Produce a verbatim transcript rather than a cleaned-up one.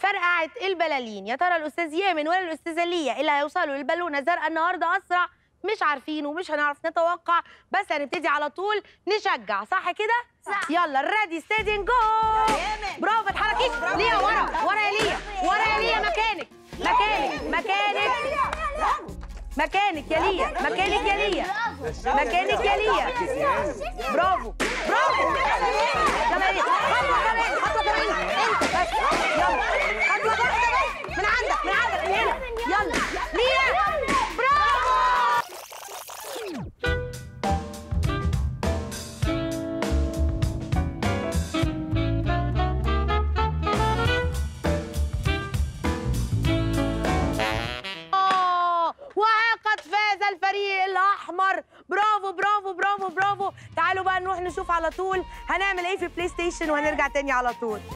فرقعت البلالين. يا ترى الاستاذ يامن ولا الاستاذه ليا اللي هيوصلوا للبالونه الزرقاء النهارده اسرع؟ مش عارفين ومش هنعرف نتوقع، بس هنبتدي على طول نشجع، صح كده؟ صح. يلا ريدي ستيدي جو. برافو، ما تتحركيش. ليا ورا ورا يا ليا، ورا يا ليا، مكانك مكانك مكانك مكانك يا ليا، مكانك يا ليا، مكانك يا ليا. برافو برافو. يلا يا ليا، خطوه كمان، خطوه كمان. انت بس، يلا خطوه واحده بس من عندك، من عندك، من هنا. يلا ليا، برافو. وقد فاز الفريق الاحمر. برافو برافو برافو برافو. تعالوا بقى نروح نشوف على طول هنعمل ايه في بلاي ستيشن وهنرجع تاني على طول.